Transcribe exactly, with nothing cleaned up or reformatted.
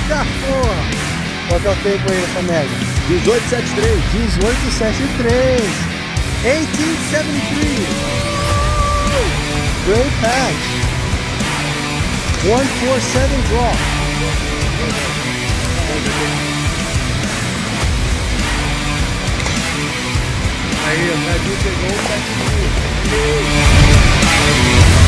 Eita porra! Qual que é o tempo aí nessa média? dezoito setenta e três. dezoito setenta e três. eighteen seventy-three. Great patch. one forty-seven drop. Aí, o Brasil pegou o